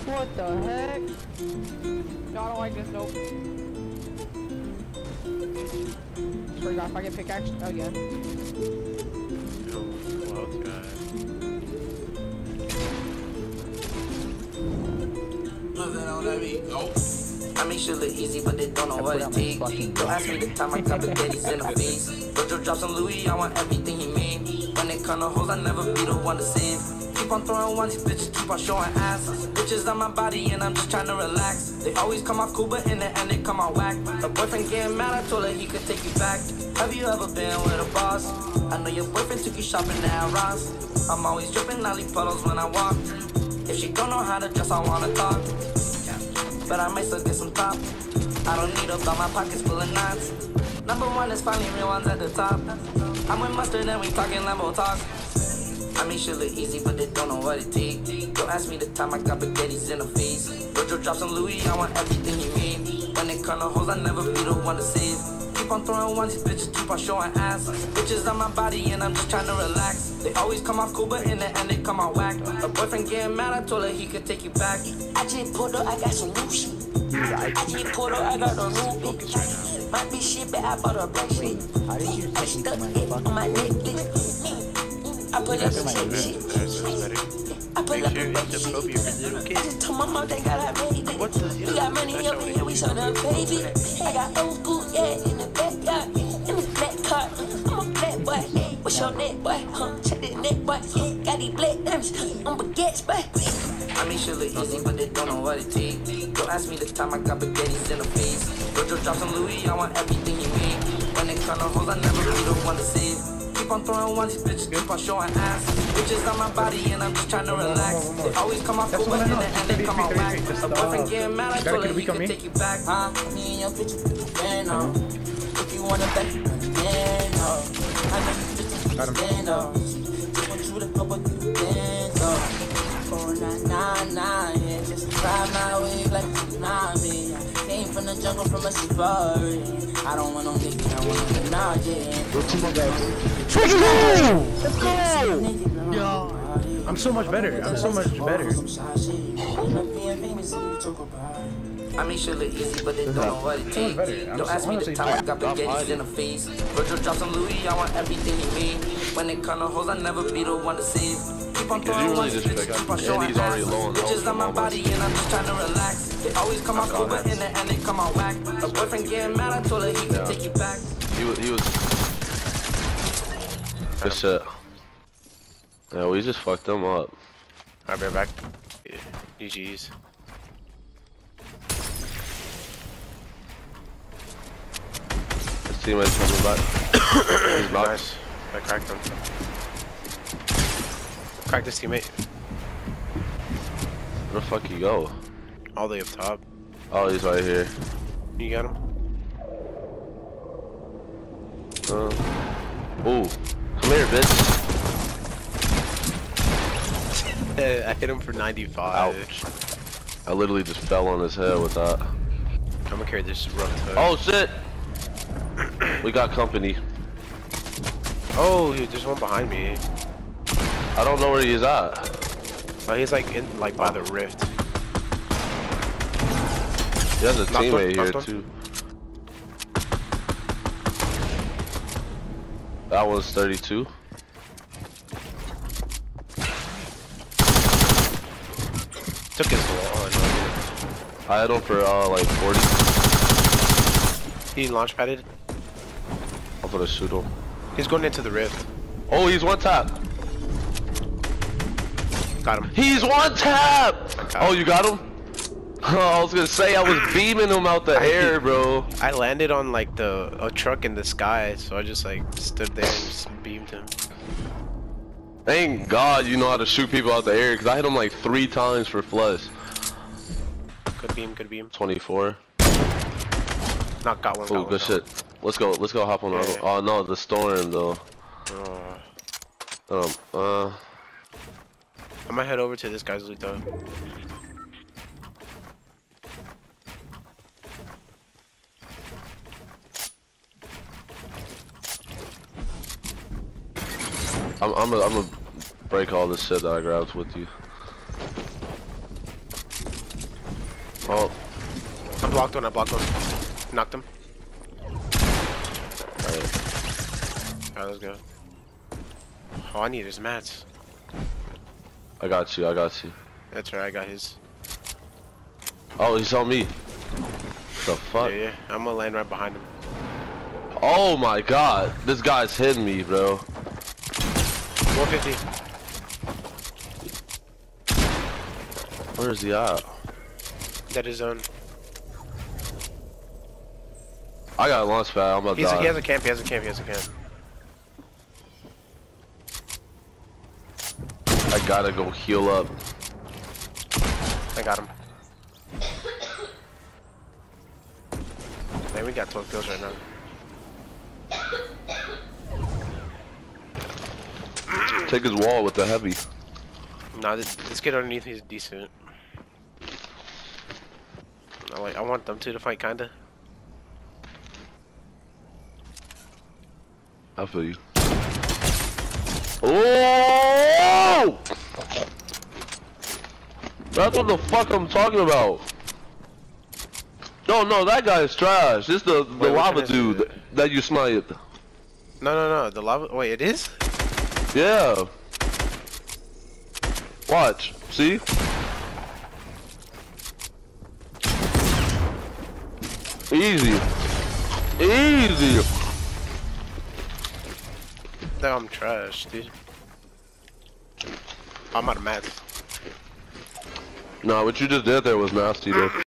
What the heck? No, I don't like this, nope. Swear to God, if I get pickaxed again. Yo, close guy. I make shit look easy, but they don't know what it takes. Don't ask me the time I got spaghetti's in the face. Jojo drops on Louis, I want everything he made. When it come to hoes, I never be the one to save. Keep on throwing ones, these bitches keep on showing ass. Bitches on my body and I'm just trying to relax. They always come out cool, but in the end they come out whack. Her boyfriend getting mad, I told her he could take you back. Have you ever been with a boss? I know your boyfriend took you shopping at Ross. I'm always dripping, I leave puddles when I walk. If she don't know how to dress, I wanna talk. But I might still get some top. I don't need up, got my pockets full of knots. Number one is finally real ones at the top. I'm with mustard and we talking Lambo talk. I make shit look easy, but they don't know what it takes. Don't ask me the time I got spaghetti's in the face. Jojo drops on Louis, I want everything he made. When it come to hoes, I never be the one to save. Keep on throwing ones, these bitches keep on showing ass. Bitches on my body and I'm just trying to relax. They always come out cool, but in the end they come out whack. Her boyfriend getting mad, I told her he could take you back. I just pulled up, I got some new shit. I just pulled up, I got a new bitch. Might be shit, but I bought a black shit. I stuck it on my necklace. I put up some shit. I put up a baby shit. I just told my mom they got I made it. We got money over here, we show them baby. I got old school, yeah, in the backyard. In the black car, I'm a black boy. What's your neck, boy? Check the neck, boy. Got these black diamonds, I'm baguettes, boy. I make shit look easy, but they don't know what it takes. Don't ask me the time I got spaghetti's in the face. Jojo drops on Louis, I want everything he made. When it come to hoes, I never be the one to save. Keep on throwing ones, these bitches keep on showing ass. Bitches on my body and I'm just trying to relax. They always come out cool, but in the end they come out whack. A boyfriend getting mad, I told her he could take you back. Me and your bitch, stand up. If you wanna bet, stand up. I know you bitches stand up. Just want you to know what you stand up. Oh, nah, yeah. Just ride my wave like a tsunami. I came from the jungle from a safari. I don't want no nigga, I want no Najee. Let's go! Yo, I'm so much better. I'm so much better. I make shit look easy, but they don't know what it takes. Don't ask me the time I got spaghetti's in the face. Virgil drops on Louis, I want everything he made. When it come to hoes, I never be the one to save. Keep on throwing ones, bitches keep on showing ass. Bitches on my body and I'm just trying to relax. They always come out cool, but in the end they come out whack. Her boyfriend getting mad, I told her he could take you back. He was. Good shit. Yeah, we just fucked them up. Alright, bear back. Yeah. GG's. His teammate's coming back. He's back. Nice. I cracked him. Cracked his teammate. Where the fuck you go? All the way up top. Oh, he's right here. You got him? Ooh. Come here, bitch. I hit him for 95. Ouch. I literally just fell on his head with that. I'm gonna carry this rough hood. Oh shit! We got company. Oh, there's one behind me. I don't know where he is at. Oh, he's like in, like by the rift. He has a teammate here one. too. That one's 32. Took his wall. I had him for like 40. He launch padded. I'm gonna shoot him. He's going into the rift. Oh, he's one tap. Got him. He's one tap. Oh, you got him? Oh, I was gonna say I was beaming him out the air, bro. I landed on like a truck in the sky, so I just like stood there and just beamed him. Thank God you know how to shoot people out the air, cause I hit him like 3 times for flush. Good beam, good beam. 24. Not got one. Oh, good shit. Let's go hop on the other. Oh no, the storm though. I might head over to this guy's loot though. I'm gonna break all this shit that I grabbed with you. Oh, I blocked one. Knocked him. Alright, let's go. All I need is mats. I got you. That's right, I got his. Oh, he saw me. The fuck? Yeah, I'm gonna land right behind him. Oh my god, this guy's hitting me, bro. 150. Where is he at? That is zone. I got a launch pad. I'm about to die. He has a camp. I gotta go heal up. I got him. Man, we got 12 kills right now. Take his wall with the heavy. Nah, this kid underneath is decent. I want them two to fight, kinda. I feel you. Oh! That's what the fuck I'm talking about. No, that guy is trash. This the lava dude that you sniped. No, the lava. Wait, it is? Yeah. Watch. See? Easy. No, I'm trash, dude. I'm out of mats. Nah, what you just did there was nasty, dude.